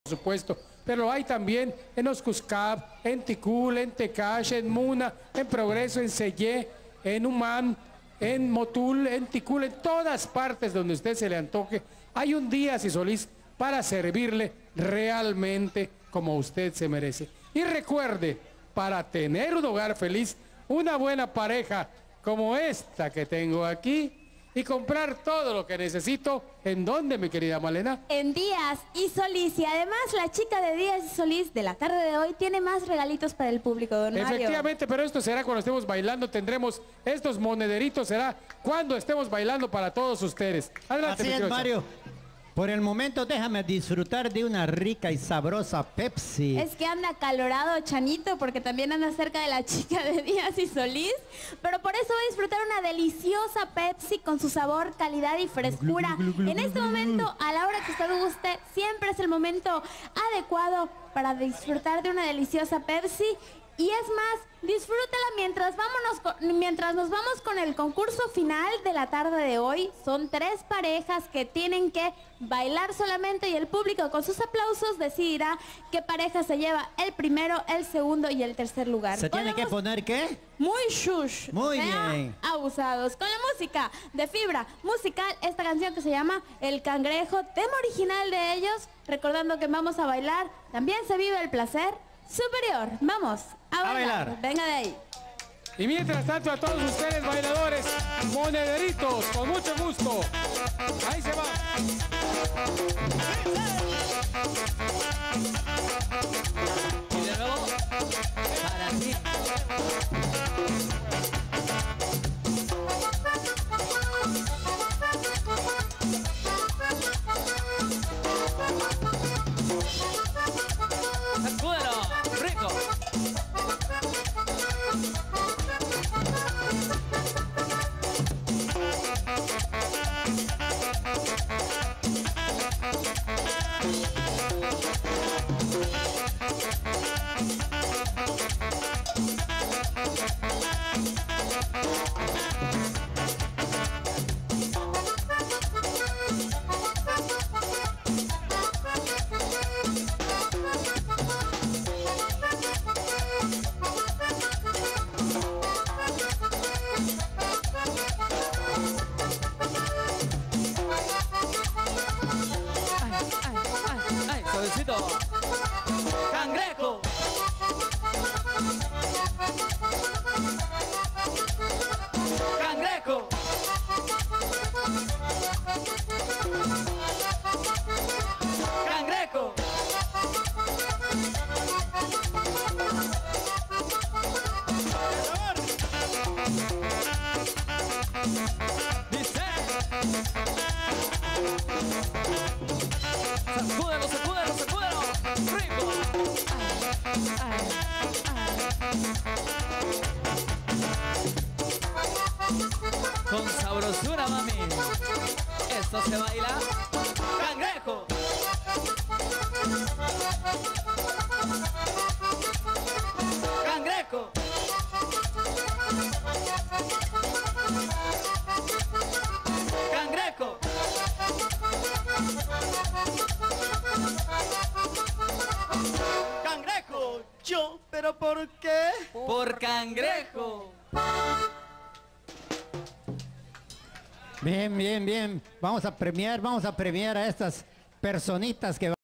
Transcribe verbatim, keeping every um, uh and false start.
supuesto, pero hay también en Oscuscap, en Ticul, en Tecash, en Muna, en Progreso, en Sellé, en Humán, en Motul, en Ticul, en todas partes donde usted se le antoje. Hay un Díaz y Solís para servirle realmente como usted se merece. Y recuerde, para tener un hogar feliz, una buena pareja como esta que tengo aquí, y comprar todo lo que necesito, ¿en dónde, mi querida Malena? En Díaz y Solís. Y además la chica de Díaz y Solís de la tarde de hoy tiene más regalitos para el público, don Mario. Efectivamente, pero esto será cuando estemos bailando. Tendremos estos monederitos, será cuando estemos bailando para todos ustedes. Adelante, Así mi es, querido Mario. Por el momento déjame disfrutar de una rica y sabrosa Pepsi. Es que anda acalorado Chanito porque también anda cerca de la chica de Díaz y Solís, pero por eso voy a disfrutar una deliciosa Pepsi con su sabor, calidad y frescura. En este momento, a la hora que usted guste, siempre es el momento adecuado para disfrutar de una deliciosa Pepsi. Y es más, disfrútala mientras, vámonos con, mientras nos vamos con el concurso final de la tarde de hoy. Son tres parejas que tienen que bailar solamente y el público con sus aplausos decidirá qué pareja se lleva el primero, el segundo y el tercer lugar. ¿Se tiene que poner qué? Muy shush. Muy sea bien. Abusados. Con la música de Fibra Musical, esta canción que se llama El Cangrejo, tema original de ellos, recordando que vamos a bailar. También se vive el placer superior. Vamos a bailar. a bailar. Venga de ahí. Y mientras tanto, a todos ustedes, bailadores, monederitos, con mucho gusto. Ahí se va. Y de nuevo, para ti. Sacúdelo, rico. Suavecito. Cangrejo. Cangrejo. Cangrejo. Dice. Sacúdelo, sacúdelo, sacúdelo. Rico. Ay, ay, ay. Con sabrosura, mami. Esto se baila. Cangrejo. Cangrejo. Cangrejo. Cangrejo, yo, ¿pero por qué? Por cangrejo. Bien, bien, bien. Vamos a premiar, vamos a premiar a estas personitas que